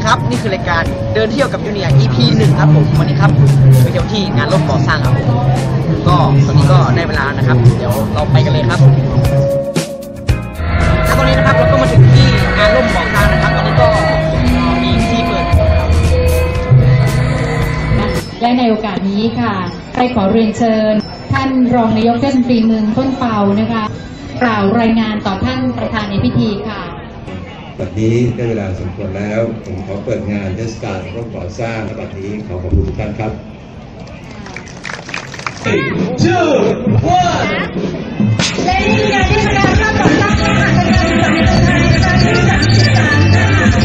ดีครับนี่คือรายการเดินเที่ยวกับจูเนียร์ EP 1ครับผมวันนี้ครับไปเที่ยวที่งานร่มก่อสร้างครับผมก็ตอนนี้ก็ได้เวลานะครับเดี๋ยวเราไปกันเลยครับแล้วตอนนี้นะครับเราก็มาถึงที่งานร่มก่อสร้างนะครับตอนนี้ก็มีที่เปิดและในโอกาสนี้ค่ะไปขอเรียนเชิญท่านรองนายกเทศมนตรีเมืองต้นเปานะคะกล่าวรายงานต่อท่านประธานในพิธีค่ะบัดนี้ได้เวลาสมควรแล้วผมขอเปิดงานเทศกาลร่วมก่อสร้างและบัดนี้ขอขอบคุณทุกท่านครับ 3, 2, 1 และนี่คืองานเทศกาลร่วมก่อสร้างและหัตถกรรมสำเร็จไทยครั้งที่33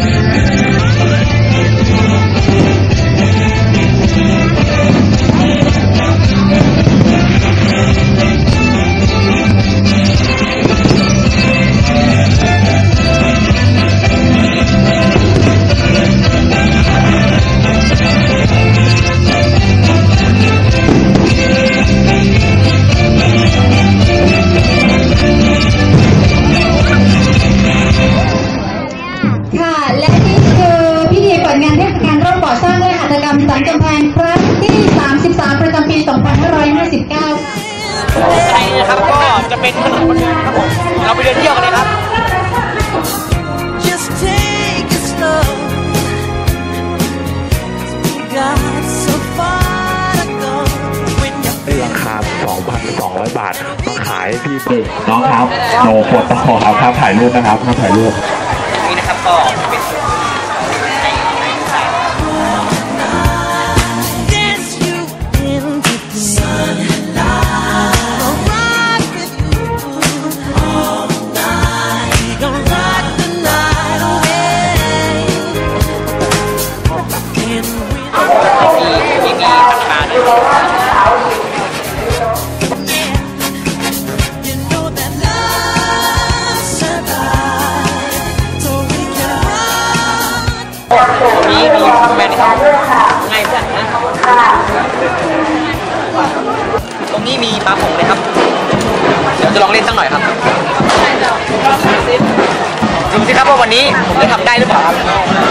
สันกำแพงครั้งที่33ประจำปี2559 ใช่นะครับก็จะเป็นถนนคนเดินครับผมเราไปเดินเที่ยวกันเลยครับราคา 2,200 บาทมาขายพี่น้องครับโนปวดตะขอครับถ่ายรูปนะครับถ่ายรูปนี่นะครับก็เป็นมีแมนครับไงเพื่อนนะตรงนี้มีปลาผงเลยครับเดี๋ยวจะลองเล่นสักหน่อยครับดูสิครับว่าวันนี้ผมจะทำได้หรือเปล่าครับ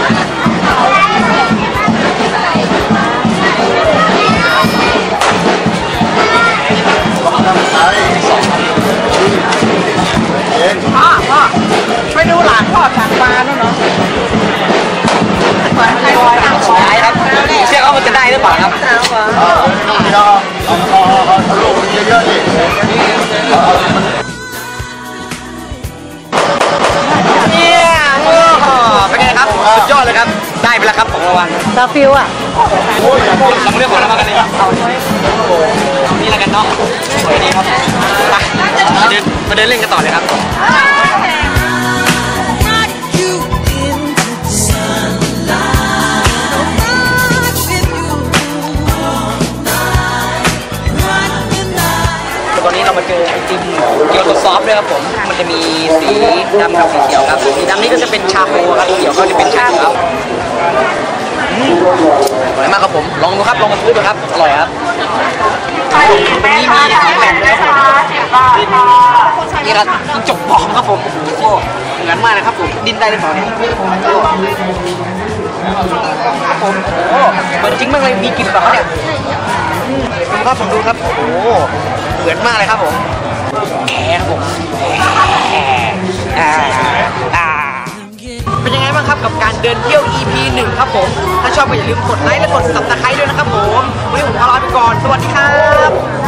พ่อไปดูหลานพ่อสั่งปลาแล้วเนาะใช่ครับเชื่อว่ามันจะได้หรือเปล่าครับลูกเยอะๆดิเนี่ยเป็นไงครับสุดยอดเลยครับได้ไปแล้วครับของรางวัลซาฟิวอ่ะลองเลือกของรางวัลกันเลยนี่ละกันเนาะสวยดีครับมาเดินเล่นกันต่อเลยครับตอนนี้เรามาเจอไอติมเกี๊ยวตัวซอฟต์ด้วยครับผมมันจะมีสีดำกับสีเขียวครับสีดำนี่ก็จะเป็นชาโคครับสีเขียวก็จะเป็นชาครับอร่อยมากครับผมลองดูครับลองมาซื้อดูครับอร่อยครับตรงนี้มีสีแปดด้วยครับนี่ครับจิ้งจกปลอมครับผมโอ้โหเหมือนมากเลยครับผมดินได้หรือเปล่าเนี่ยครับผมโอ้เหมือนจริงมากเลยมีกลิ่นแบบเนี่ยดูครับผมดูครับโอ้เหมือนมากเลยครับผมแครับผมเป็นยังไงบ้างครับกับการเดินเที่ยว EP 1ครับผมถ้าชอบก็อย่าลืมกดไลค์และกด Subscribe ด้วยนะครับผมวันนี้ผมขอลาไปก่อนสวัสดีครับ